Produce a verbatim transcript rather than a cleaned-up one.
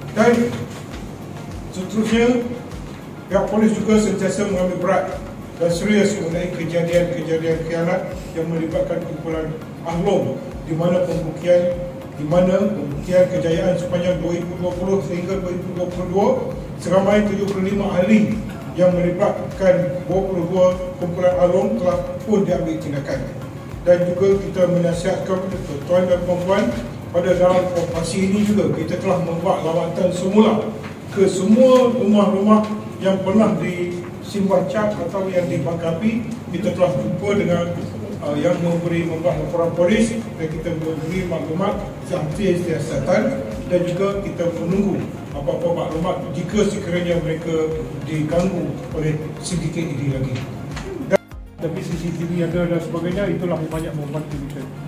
Dan seterusnya, pihak polis juga sentiasa mengambil berat dan serius mengenai kejadian-kejadian khianat yang melibatkan kumpulan Ahlong, di mana pembuktian di mana pembuktian kejayaan sepanjang dua ribu dua puluh sehingga dua ribu dua puluh dua seramai tujuh puluh lima ahli yang melibatkan dua puluh dua kumpulan Ahlong telah pun diambil tindakan. Dan juga kita menasihatkan kepada tuan dan puan-puan, pada dalam operasi ini juga kita telah membuat lawatan semula ke semua rumah-rumah yang pernah disimpan cap atau yang dibakapi. Kita telah jumpa dengan uh, yang memberi membuat laporan polis dan kita memberi maklumat sampai siasatan, dan juga kita menunggu apa-apa maklumat jika sekiranya mereka diganggu oleh sindiket ini lagi. Dan tapi C C T V ada dan sebagainya, itulah yang banyak membantu kita.